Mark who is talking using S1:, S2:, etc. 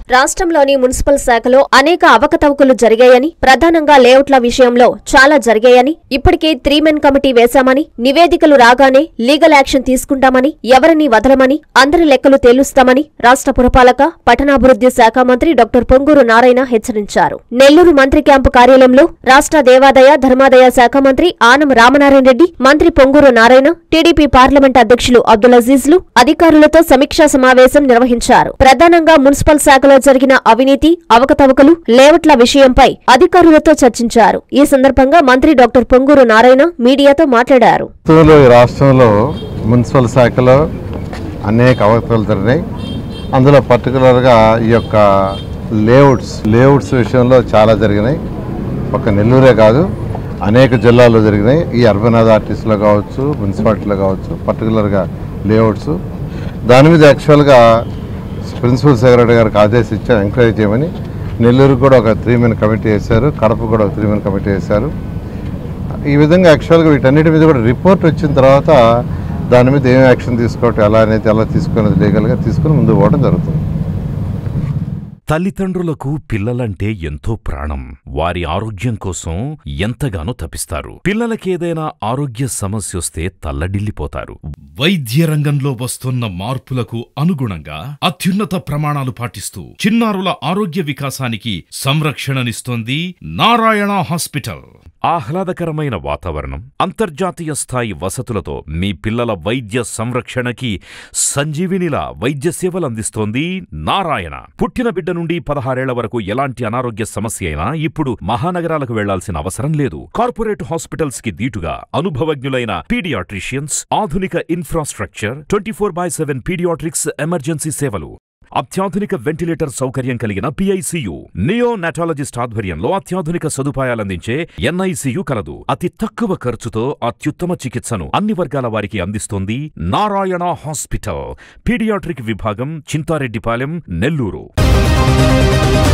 S1: రాష్ట్రంలోని మున్సిపల్ శాఖలో అనేక అవకతవకలు జరిగాయని, ప్రధానంగా లేఅవుట్ల విషయంలో చాలా జరిగాయని, ఇప్పటికే 3 మెన్ కమిటీ వేశామని, నివేదికలు రాగానే లీగల్ యాక్షన్ తీసుకుంటామని, ఎవరిని వదలమని, అందరి లెక్కలు తేలుస్తామని రాష్ట్ర పురపాలక, పట్టణాభివృద్ధి శాఖ మంత్రి డాక్టర్ పొంగూరు నారాయణ హెచ్చరించారు. నెల్లూరు మంత్రి క్యాంపు కార్యాలయంలో రాష్ట్ర దేవాదాయ, ధర్మాదాయ శాఖ మంత్రి ఆనం రామనారాయణ రెడ్డి, మంత్రి పొంగూరు నారాయణ, టీడీపీ పార్లమెంట్ అధ్యక్షులు అబ్దుల్ అజీజ్లు అధికారులతో సమీక్షా సమావేశం నిర్వహించారు. ప్రధానంగా మున్సిపల్ శాఖలో జరిగిన అవినీతి, అవకతవకలు, లేఅవుట్ల విషయంపై అధికారులతో చర్చించారు. ఈ సందర్భంగా మంత్రి డాక్టర్ పొంగూరు నారాయణ మీడియాతో మాట్లాడారు.
S2: రాష్ట్రంలో మున్సిపల్ శాఖలో అనేక అవకతవకలు జరిగినాయి. అందులో పర్టికులర్గా ఈ యొక్క లేఅవుట్స్ విషయంలో చాలా జరిగినాయి. ఒక నెల్లూరే కాదు, అనేక జిల్లాల్లో జరిగినాయి. ఈ అర్బన్ అథారిటీస్లో కావచ్చు, మున్సిపాలిటీలో కావచ్చు, పర్టికులర్గా లేఅవుట్స్. దాని మీద యాక్చువల్గా ప్రిన్సిపల్ సెక్రటరీ గారికి ఆదేశించారు ఎంక్వైరీ చేయమని. నెల్లూరు కూడా ఒక 3 మెన్ కమిటీ వేశారు, కడప కూడా ఒక 3 మెన్ కమిటీ వేశారు. ఈ విధంగా యాక్చువల్గా వీటన్నిటి మీద కూడా రిపోర్ట్ వచ్చిన తర్వాత దాని మీద ఏం యాక్షన్ తీసుకోవటం, ఎలా అనేది ఎలా తీసుకునేది లీగల్గా తీసుకుని ముందుకు పోవడం జరుగుతుంది.
S3: తల్లిదండ్రులకు పిల్లలంటే ఎంతో ప్రాణం. వారి ఆరోగ్యం కోసం ఎంతగానో తపిస్తారు. పిల్లలకేదైనా ఆరోగ్య సమస్యొస్తే తల్లడిల్లిపోతారు. వైద్య రంగంలో వస్తున్న మార్పులకు అనుగుణంగా అత్యున్నత ప్రమాణాలు పాటిస్తూ చిన్నారుల ఆరోగ్య వికాసానికి సంరక్షణనిస్తోంది నారాయణ హాస్పిటల్. ఆహ్లాదకరమైన వాతావరణం, అంతర్జాతీయ స్థాయి వసతులతో మీ పిల్లల వైద్య సంరక్షణకి సంజీవినిలా వైద్య సేవలందిస్తోంది నారాయణ. పుట్టిన బిడ్డ నుండి 16 ఏళ్ల వరకు ఎలాంటి అనారోగ్య సమస్య అయినా ఇప్పుడు మహానగరాలకు వెళ్లాల్సిన అవసరం లేదు. కార్పొరేట్ హాస్పిటల్స్ కి దీటుగా అనుభవజ్ఞులైన పీడియాట్రిషియన్స్, ఆధునిక ఇన్ఫ్రాస్ట్రక్చర్, 24/7 పీడియాట్రిక్స్ ఎమర్జెన్సీ సేవలు, అత్యాధునిక వెంటిలేటర్ సౌకర్యం కలిగిన పిఐసియు, నియోనాటాలజిస్ట్ ఆధ్వర్యంలో అత్యాధునిక సదుపాయాలందించే ఎన్ఐసియు కలదు. అతి తక్కువ ఖర్చుతో అత్యుత్తమ చికిత్సను అన్ని వర్గాల వారికి అందిస్తోంది నారాయణ హాస్పిటల్. పీడియాట్రిక్ విభాగం, చింతారెడ్డిపాలెం, నెల్లూరు.